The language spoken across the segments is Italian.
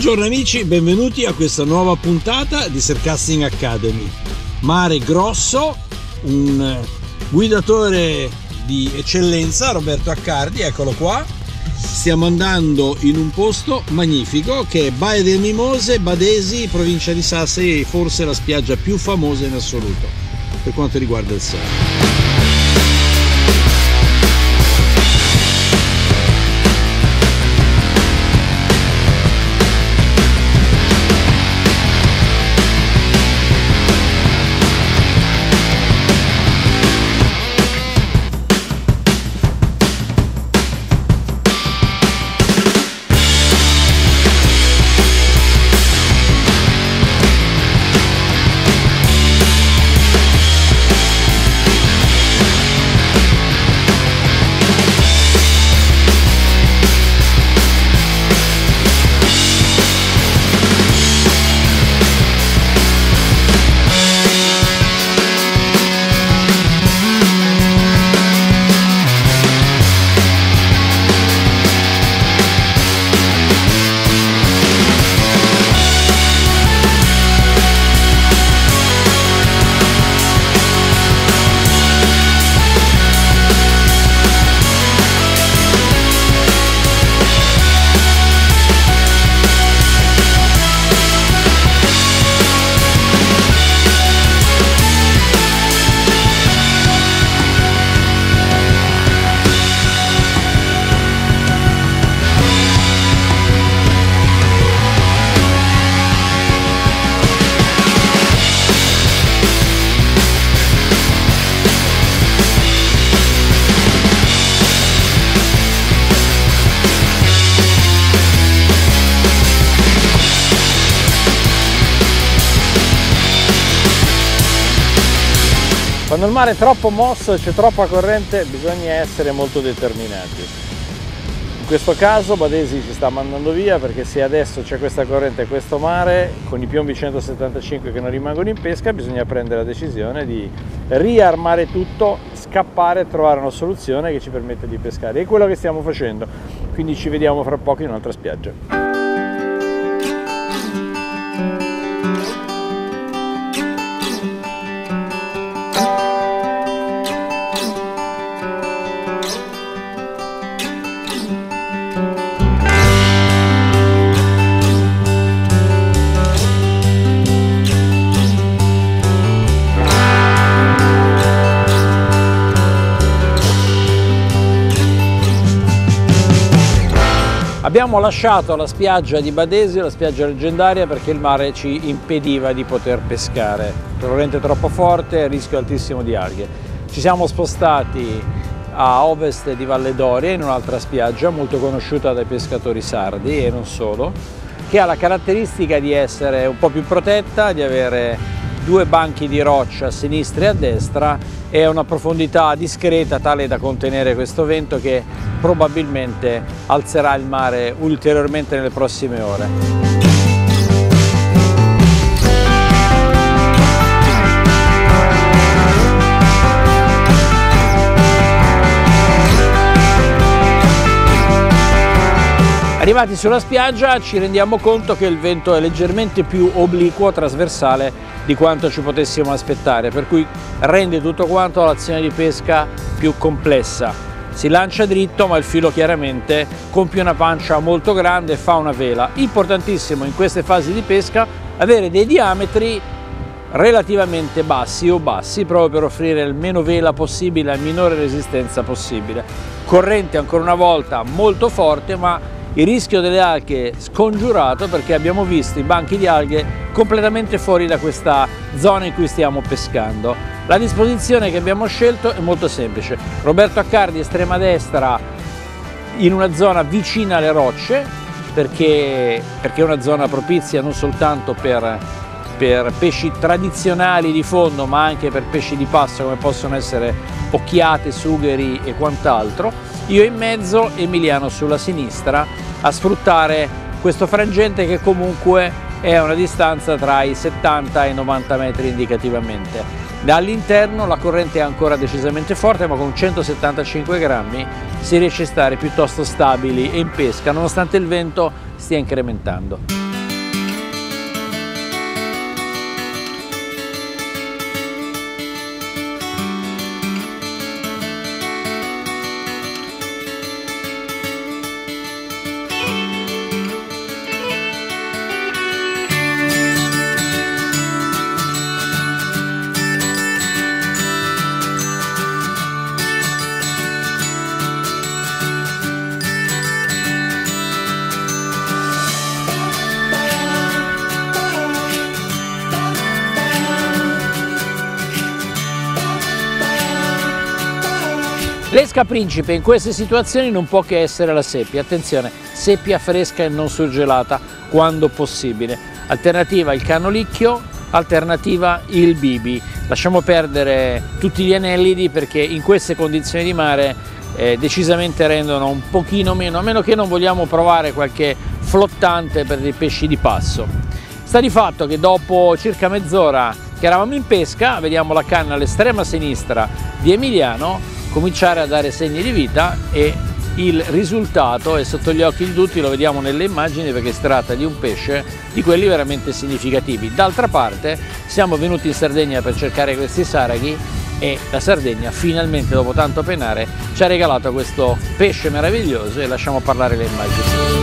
Buongiorno amici, benvenuti a questa nuova puntata di Surfcasting Academy. Mare grosso, un guidatore di eccellenza, Roberto Accardi, eccolo qua. Stiamo andando in un posto magnifico che è Baia del Mimose, Badesi, provincia di Sassari, forse la spiaggia più famosa in assoluto per quanto riguarda il surf. Quando il mare è troppo mosso e c'è troppa corrente bisogna essere molto determinati. In questo caso Badesi ci sta mandando via perché se adesso c'è questa corrente e questo mare, con i piombi 175 che non rimangono in pesca, bisogna prendere la decisione di riarmare tutto, scappare e trovare una soluzione che ci permette di pescare. È quello che stiamo facendo, quindi ci vediamo fra poco in un'altra spiaggia. Abbiamo lasciato la spiaggia di Badesi, la spiaggia leggendaria, perché il mare ci impediva di poter pescare. Corrente troppo forte, rischio altissimo di alghe. Ci siamo spostati a ovest di Valle Doria, in un'altra spiaggia molto conosciuta dai pescatori sardi e non solo, che ha la caratteristica di essere un po' più protetta, di avere due banchi di roccia a sinistra e a destra e una profondità discreta tale da contenere questo vento che probabilmente alzerà il mare ulteriormente nelle prossime ore. Arrivati sulla spiaggia ci rendiamo conto che il vento è leggermente più obliquo, trasversale di quanto ci potessimo aspettare, per cui rende tutto quanto l'azione di pesca più complessa. Si lancia dritto ma il filo chiaramente compie una pancia molto grande e fa una vela. Importantissimo in queste fasi di pesca avere dei diametri relativamente bassi o bassi proprio per offrire il meno vela possibile, la minore resistenza possibile. Corrente ancora una volta molto forte ma il rischio delle alghe scongiurato perché abbiamo visto i banchi di alghe completamente fuori da questa zona in cui stiamo pescando. La disposizione che abbiamo scelto è molto semplice. Roberto Accardi estrema destra in una zona vicina alle rocce perché è una zona propizia non soltanto per pesci tradizionali di fondo ma anche per pesci di passo come possono essere occhiate, sugheri e quant'altro. Io in mezzo, Emiliano sulla sinistra a sfruttare questo frangente che comunque è a una distanza tra i 70 e i 90 metri indicativamente. Dall'interno la corrente è ancora decisamente forte ma con 175 grammi si riesce a stare piuttosto stabili e in pesca nonostante il vento stia incrementando. L'esca principe in queste situazioni non può che essere la seppia, attenzione, seppia fresca e non surgelata quando possibile. Alternativa il canolicchio, alternativa il bibi. Lasciamo perdere tutti gli anellidi perché in queste condizioni di mare decisamente rendono un pochino meno, a meno che non vogliamo provare qualche flottante per dei pesci di passo. Sta di fatto che dopo circa mezz'ora che eravamo in pesca, vediamo la canna all'estrema sinistra di Emiliano cominciare a dare segni di vita e il risultato è sotto gli occhi di tutti, lo vediamo nelle immagini perché si tratta di un pesce di quelli veramente significativi. D'altra parte siamo venuti in Sardegna per cercare questi saraghi e la Sardegna finalmente dopo tanto penare ci ha regalato questo pesce meraviglioso e lasciamo parlare le immagini.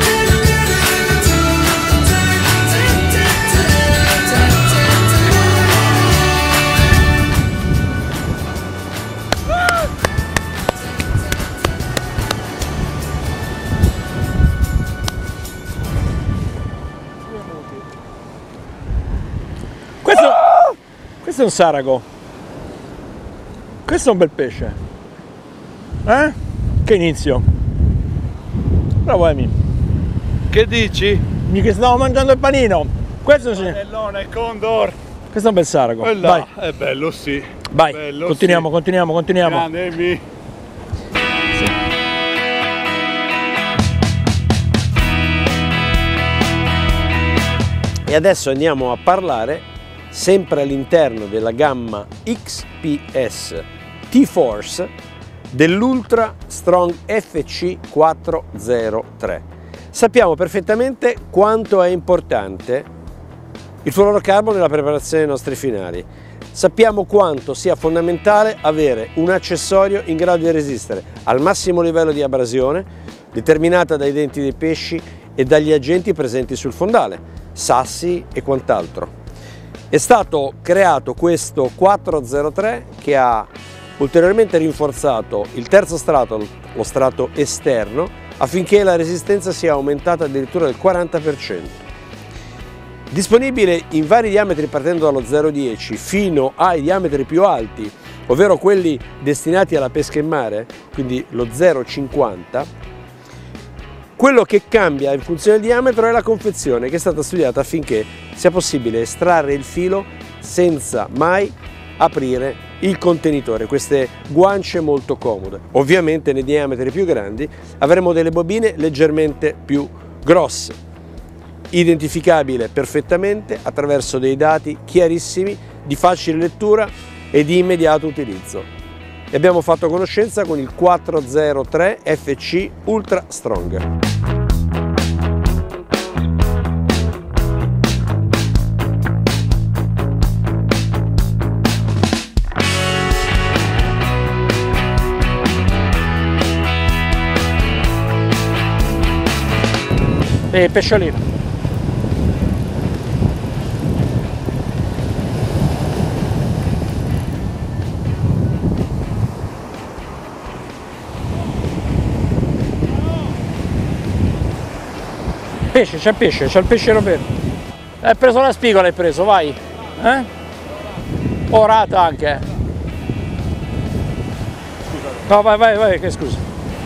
Questo è un sarago, questo è un bel pesce, Che inizio, bravo Emi. Che dici? Mica stavo mangiando il panino, questo sì. Panellone, condor. Questo è un bel sarago, Vai. È bello sì. Vai, bello, continuiamo, sì. continuiamo. Grande Emi. E adesso andiamo a parlare, sempre all'interno della gamma XPS T-Force, dell'Ultra Strong FC 403. Sappiamo perfettamente quanto è importante il fluorocarburo nella preparazione dei nostri finali. Sappiamo quanto sia fondamentale avere un accessorio in grado di resistere al massimo livello di abrasione determinata dai denti dei pesci e dagli agenti presenti sul fondale, sassi e quant'altro. È stato creato questo 403 che ha ulteriormente rinforzato il terzo strato, lo strato esterno, affinché la resistenza sia aumentata addirittura del 40%. Disponibile in vari diametri partendo dallo 0,10 fino ai diametri più alti, ovvero quelli destinati alla pesca in mare, quindi lo 0,50, quello che cambia in funzione del diametro è la confezione, che è stata studiata affinché sia possibile estrarre il filo senza mai aprire il contenitore, queste guance molto comode. Ovviamente nei diametri più grandi avremo delle bobine leggermente più grosse, identificabile perfettamente attraverso dei dati chiarissimi, di facile lettura e di immediato utilizzo. E abbiamo fatto conoscenza con il 403 FC Ultra Strong. E pesciolino. Pesce, c'è il pesce Roberto. Hai preso la spigola, hai preso, vai. Orata anche. No, vai, che scusa.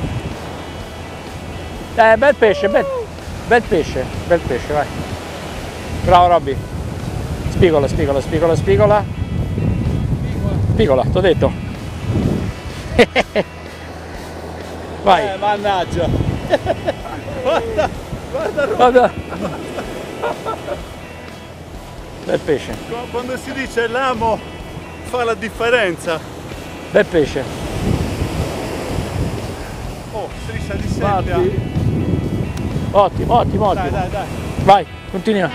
Bel pesce, bel pesce, vai. Bravo Robby. Spigola. Spigola, t'ho detto. Vai. Mannaggia. Guarda. Bel pesce. Quando si dice l'amo fa la differenza. Bel pesce. Oh, striscia di seppia. Ottimo. Dai. Vai, continua.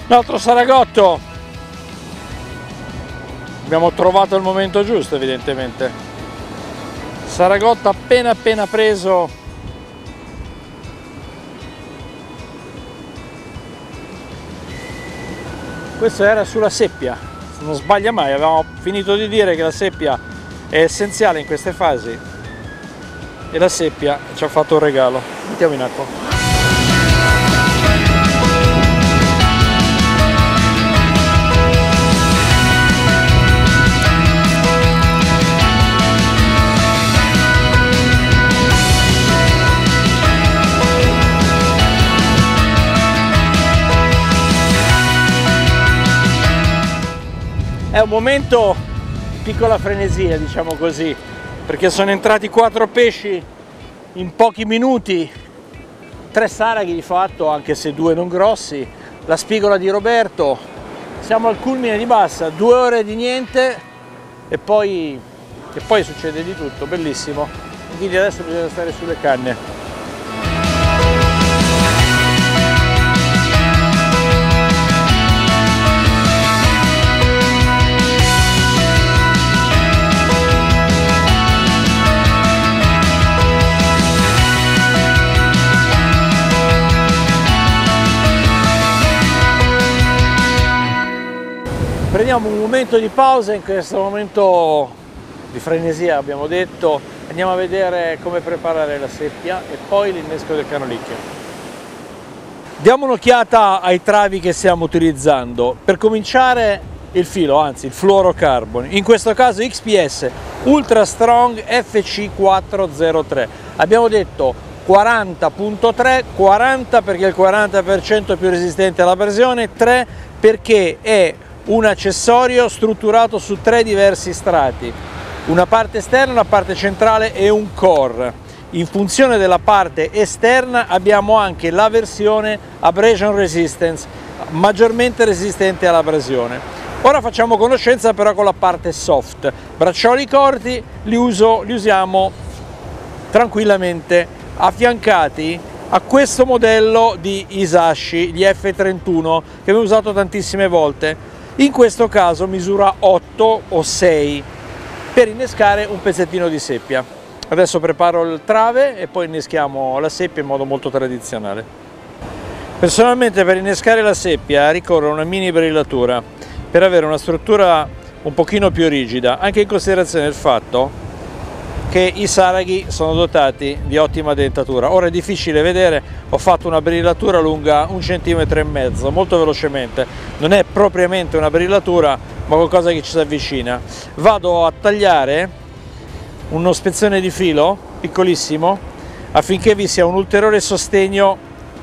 Un altro saragotto. Abbiamo trovato il momento giusto, evidentemente. Saragotto appena preso. Questo era sulla seppia, se non sbaglia mai. Avevamo finito di dire che la seppia è essenziale in queste fasi e la seppia ci ha fatto un regalo. Mettiamo in acqua. È un momento di piccola frenesia, diciamo così, perché sono entrati 4 pesci in pochi minuti, 3 saraghi di fatto, anche se 2 non grossi, la spigola di Roberto, siamo al culmine di bassa, 2 ore di niente e poi succede di tutto, bellissimo. Quindi adesso bisogna stare sulle canne. Prendiamo un momento di pausa in questo momento di frenesia, abbiamo detto, andiamo a vedere come preparare la seppia e poi l'innesco del canolicchio. Diamo un'occhiata ai travi che stiamo utilizzando. Per cominciare il filo, anzi il fluorocarbon, in questo caso XPS Ultra Strong FC403. Abbiamo detto 40.3, 40 perché è il 40% più resistente all'abrasione, 3 perché è un accessorio strutturato su 3 diversi strati, una parte esterna, una parte centrale e un core. In funzione della parte esterna abbiamo anche la versione Abrasion Resistance, maggiormente resistente all'abrasione. Ora facciamo conoscenza però con la parte soft. Braccioli corti li usiamo tranquillamente affiancati a questo modello di Isashi, gli F31, che abbiamo usato tantissime volte. In questo caso misura 8 o 6 per innescare un pezzettino di seppia. Adesso preparo il trave e poi inneschiamo la seppia in modo molto tradizionale. Personalmente per innescare la seppia ricorro a una mini brillatura per avere una struttura un pochino più rigida, anche in considerazione del fatto che i saraghi sono dotati di ottima dentatura. Ora è difficile vedere, ho fatto una brillatura lunga 1,5 cm, molto velocemente, non è propriamente una brillatura ma qualcosa che ci si avvicina. Vado a tagliare uno spezzone di filo piccolissimo affinché vi sia un ulteriore sostegno,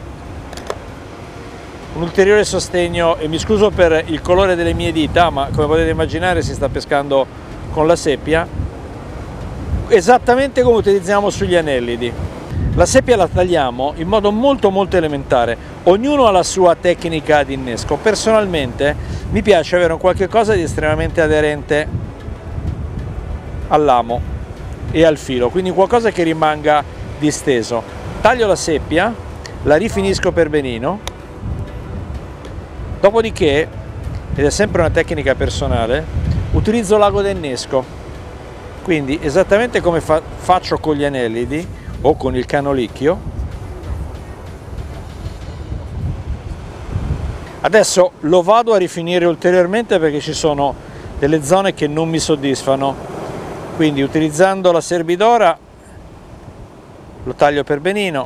e mi scuso per il colore delle mie dita, ma come potete immaginare si sta pescando con la seppia, esattamente come utilizziamo sugli anellidi. La seppia la tagliamo in modo molto elementare, ognuno ha la sua tecnica di innesco. Personalmente mi piace avere un qualche cosa di estremamente aderente all'amo e al filo, quindi qualcosa che rimanga disteso. Taglio la seppia, la rifinisco per benino, dopodiché, ed è sempre una tecnica personale, utilizzo l'ago d'innesco. Quindi esattamente come faccio con gli anellidi o con il canolicchio. Adesso lo vado a rifinire ulteriormente perché ci sono delle zone che non mi soddisfano, quindi utilizzando la serbidora lo taglio per benino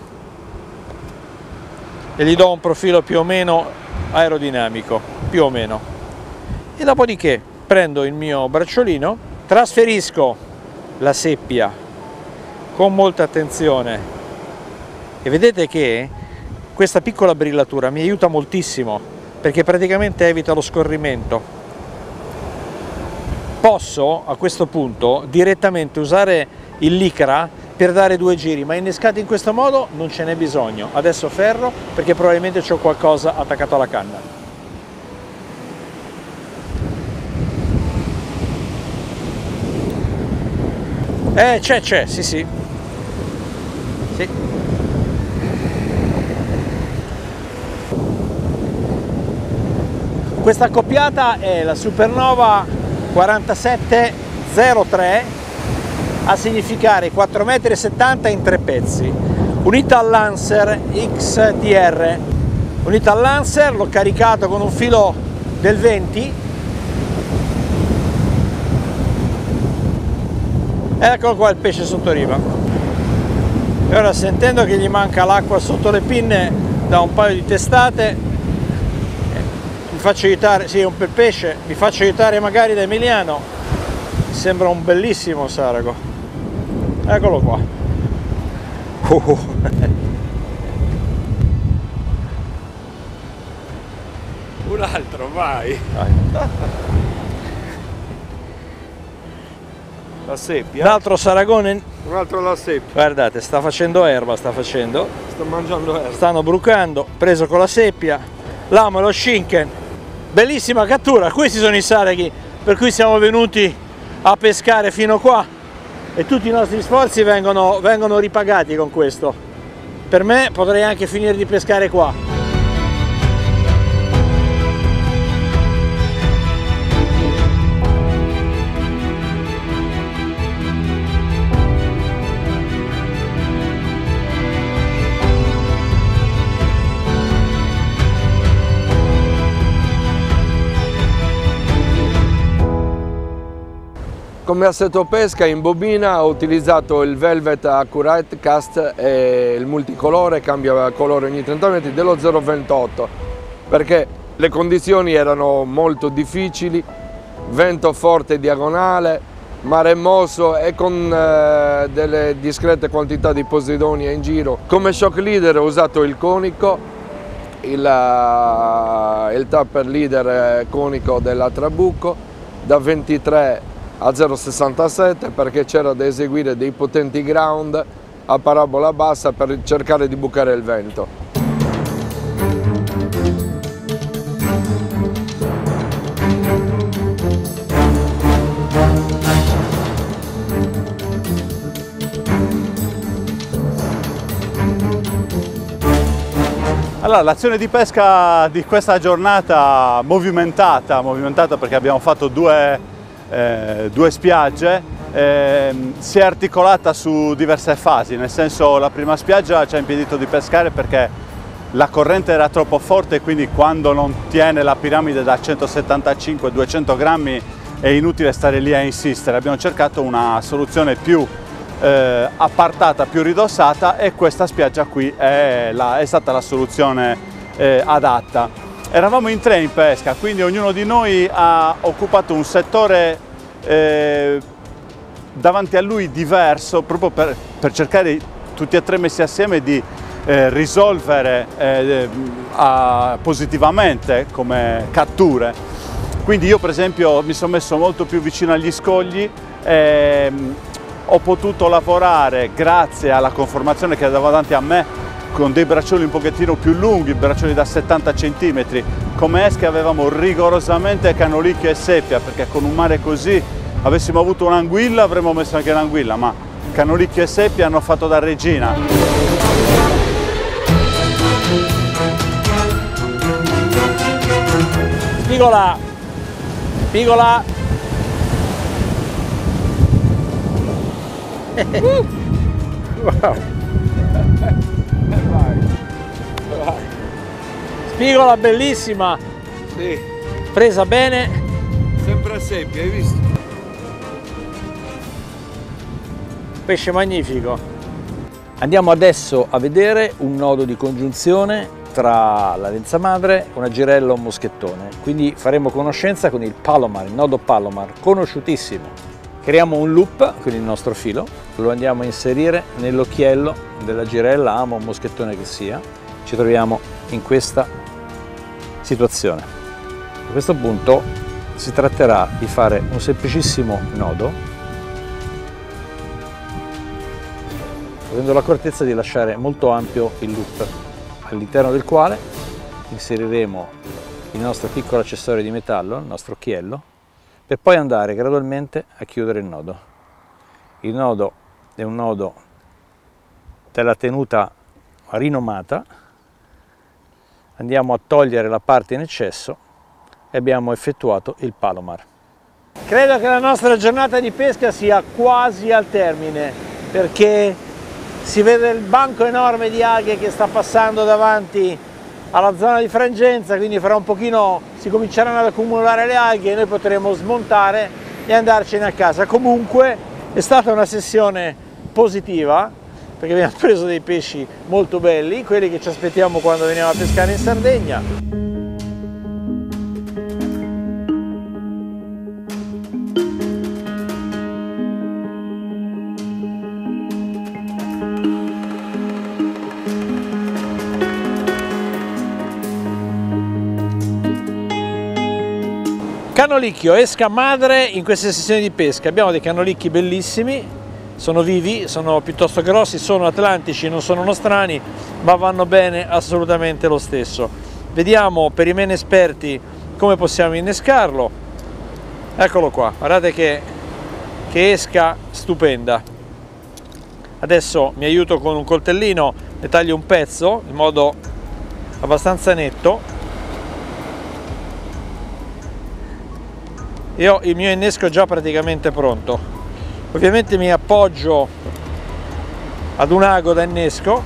e gli do un profilo più o meno aerodinamico, più o meno, e dopodiché prendo il mio bracciolino, trasferisco la seppia con molta attenzione e vedete che questa piccola brillatura mi aiuta moltissimo perché praticamente evita lo scorrimento. Posso a questo punto direttamente usare il licra per dare 2 giri, ma innescati in questo modo non ce n'è bisogno. Adesso ferro perché probabilmente c'ho qualcosa attaccato alla canna. C'è, sì. Sì. Questa accoppiata è la Supernova 4703, a significare 4,70 m in 3 pezzi, unita al Lancer XTR. Unita al Lancer, l'ho caricato con un filo del 20 e eccolo qua il pesce sotto riva. E ora, sentendo che gli manca l'acqua sotto le pinne da un paio di testate, mi faccio aiutare, sì, è un bel pesce, mi faccio aiutare magari da Emiliano. Mi sembra un bellissimo sarago. Eccolo qua. Un altro, vai. La seppia. Un altro saragone. Un altro la seppia. Guardate, sta facendo erba, sta mangiando erba. stanno brucando, preso con la seppia, l'amo e lo shinken. Bellissima cattura. Questi sono i saraghi per cui siamo venuti a pescare fino qua, e tutti i nostri sforzi vengono ripagati con questo. Per me potrei anche finire di pescare qua. Come assetto pesca in bobina ho utilizzato il Velvet Accurate Cast e il multicolore, cambia colore ogni 30 metri, dello 0,28, perché le condizioni erano molto difficili, vento forte diagonale, mare mosso e con delle discrete quantità di posidonia in giro. Come shock leader ho usato il conico, il tapper leader conico della Trabucco da 23 a 0,67, perché c'era da eseguire dei potenti ground a parabola bassa per cercare di bucare il vento. Allora, l'azione di pesca di questa giornata movimentata perché abbiamo fatto due spiagge, si è articolata su diverse fasi, nel senso, la prima spiaggia ci ha impedito di pescare perché la corrente era troppo forte, e quindi quando non tiene la piramide da 175-200 grammi è inutile stare lì a insistere. Abbiamo cercato una soluzione più appartata, più ridossata, e questa spiaggia qui è stata la soluzione adatta. Eravamo in 3 in pesca, quindi ognuno di noi ha occupato un settore davanti a lui diverso, proprio per cercare tutti e 3 messi assieme di risolvere positivamente come catture. Quindi io, per esempio, mi sono messo molto più vicino agli scogli, ho potuto lavorare grazie alla conformazione che era davanti a me, con dei braccioli un pochettino più lunghi, braccioli da 70 cm. Come esche avevamo rigorosamente canolicchio e seppia, perché con un mare così, avessimo avuto un'anguilla avremmo messo anche l'anguilla, ma canolicchio e seppia hanno fatto da regina. Spigola! Spigola! Wow. Spigola bellissima! Sì. Presa bene. Sempre a seppia, hai visto? Pesce magnifico. Andiamo adesso a vedere un nodo di congiunzione tra la lenza madre, una girella e un moschettone. Quindi faremo conoscenza con il Palomar, il nodo Palomar, conosciutissimo. Creiamo un loop con il nostro filo, lo andiamo a inserire nell'occhiello della girella, amo o moschettone che sia. Ci troviamo in questa situazione. A questo punto si tratterà di fare un semplicissimo nodo, avendo l'accortezza di lasciare molto ampio il loop, all'interno del quale inseriremo il nostro piccolo accessorio di metallo, il nostro occhiello, per poi andare gradualmente a chiudere il nodo. Il nodo è un nodo della tenuta rinomata. Andiamo a togliere la parte in eccesso, e abbiamo effettuato il Palomar. Credo che la nostra giornata di pesca sia quasi al termine, perché si vede il banco enorme di alghe che sta passando davanti alla zona di frangenza, quindi fra un pochino si cominceranno ad accumulare le alghe e noi potremo smontare e andarcene a casa. Comunque è stata una sessione positiva, perché abbiamo preso dei pesci molto belli, quelli che ci aspettiamo quando veniamo a pescare in Sardegna. Canolicchio, esca madre in queste sessioni di pesca. Abbiamo dei canolicchi bellissimi, sono vivi, sono piuttosto grossi, sono atlantici, non sono nostrani, ma vanno bene assolutamente lo stesso. Vediamo per i meno esperti come possiamo innescarlo. Eccolo qua, guardate che esca stupenda. Adesso mi aiuto con un coltellino, ne taglio un pezzo in modo abbastanza netto. Io il mio innesco è già praticamente pronto. Ovviamente mi appoggio ad un ago da innesco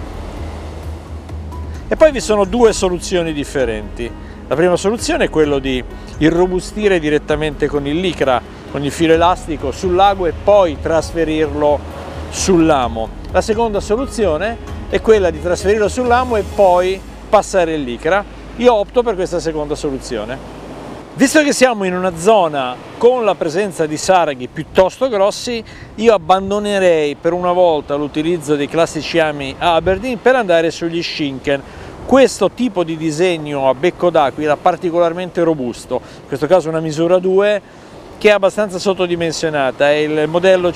e poi vi sono due soluzioni differenti. La prima soluzione è quello di irrobustire direttamente con il licra, con il filo elastico sull'ago e poi trasferirlo sull'amo. La seconda soluzione è quella di trasferirlo sull'amo e poi passare il licra. Io opto per questa seconda soluzione. Visto che siamo in una zona con la presenza di sarghi piuttosto grossi, io abbandonerei per una volta l'utilizzo dei classici ami Aberdeen per andare sugli Schinken. Questo tipo di disegno a becco d'aquila è particolarmente robusto, in questo caso una misura 2 che è abbastanza sottodimensionata, è il modello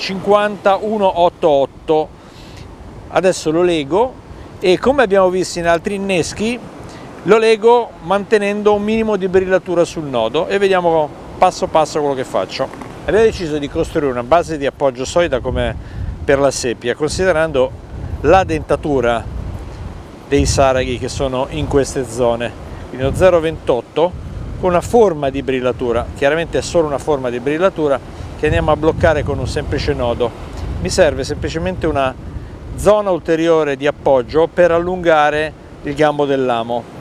50188. Adesso lo lego e, come abbiamo visto in altri inneschi, lo lego mantenendo un minimo di brillatura sul nodo e vediamo passo passo quello che faccio. Abbiamo deciso di costruire una base di appoggio solida come per la seppia, considerando la dentatura dei saraghi che sono in queste zone. Quindi lo 0,28 con una forma di brillatura, chiaramente è solo una forma di brillatura che andiamo a bloccare con un semplice nodo. Mi serve semplicemente una zona ulteriore di appoggio per allungare il gambo dell'amo.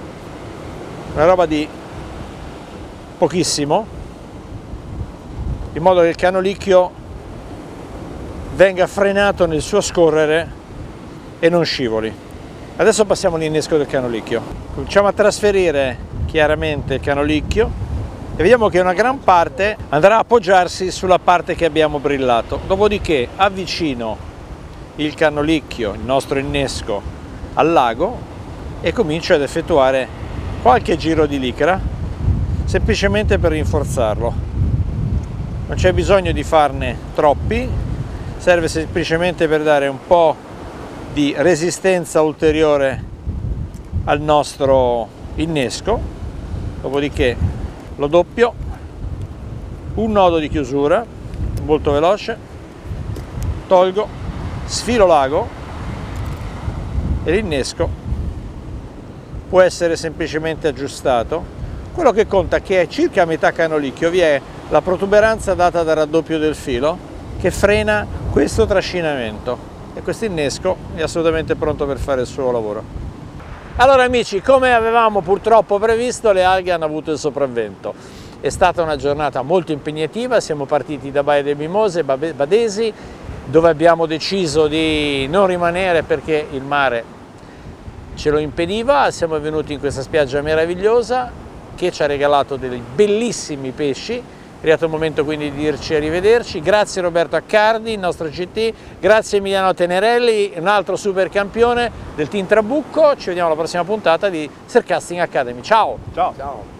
Una roba di pochissimo, in modo che il canolicchio venga frenato nel suo scorrere e non scivoli. Adesso passiamo all'innesco del canolicchio. Cominciamo a trasferire chiaramente il canolicchio e vediamo che una gran parte andrà a appoggiarsi sulla parte che abbiamo brillato. Dopodiché avvicino il canolicchio, il nostro innesco, al lago e comincio ad effettuare qualche giro di licra semplicemente per rinforzarlo. Non c'è bisogno di farne troppi, serve semplicemente per dare un po' di resistenza ulteriore al nostro innesco. Dopodiché lo doppio, un nodo di chiusura molto veloce, tolgo, sfilo l'ago e l'innesco può essere semplicemente aggiustato. Quello che conta è che a circa metà canolicchio vi è la protuberanza data dal raddoppio del filo che frena questo trascinamento e questo innesco è assolutamente pronto per fare il suo lavoro. Allora amici, come avevamo purtroppo previsto, le alghe hanno avuto il sopravvento. È stata una giornata molto impegnativa, siamo partiti da Baia del Mimose, Badesi, dove abbiamo deciso di non rimanere perché il mare ce lo impediva. Siamo venuti in questa spiaggia meravigliosa che ci ha regalato dei bellissimi pesci. È arrivato il momento quindi di dirci arrivederci. Grazie Roberto Accardi, il nostro CT, grazie Emiliano Tenerelli, un altro super campione del Team Trabucco. Ci vediamo alla prossima puntata di Surfcasting Academy. Ciao! Ciao! Ciao.